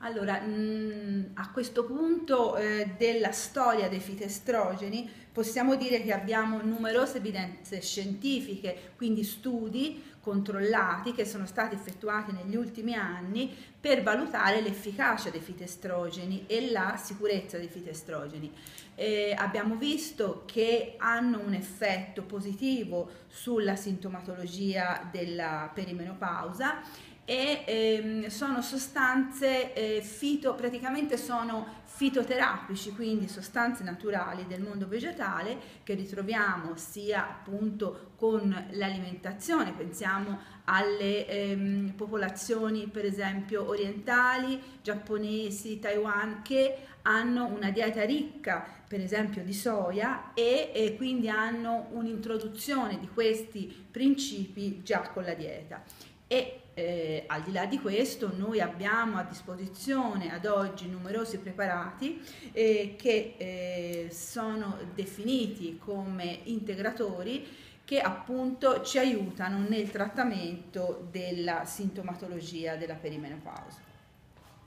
Allora, a questo punto della storia dei fitoestrogeni possiamo dire che abbiamo numerose evidenze scientifiche, quindi studi controllati che sono stati effettuati negli ultimi anni per valutare l'efficacia dei fitoestrogeni e la sicurezza dei fitoestrogeni. Abbiamo visto che hanno un effetto positivo sulla sintomatologia della perimenopausa e sono sostanze praticamente sono fitoterapici, quindi sostanze naturali del mondo vegetale che ritroviamo sia appunto con l'alimentazione, pensiamo alle popolazioni per esempio orientali, giapponesi, Taiwan, che hanno una dieta ricca per esempio di soia e quindi hanno un'introduzione di questi principi già con la dieta. Al di là di questo noi abbiamo a disposizione ad oggi numerosi preparati che sono definiti come integratori che appunto ci aiutano nel trattamento della sintomatologia della perimenopausa.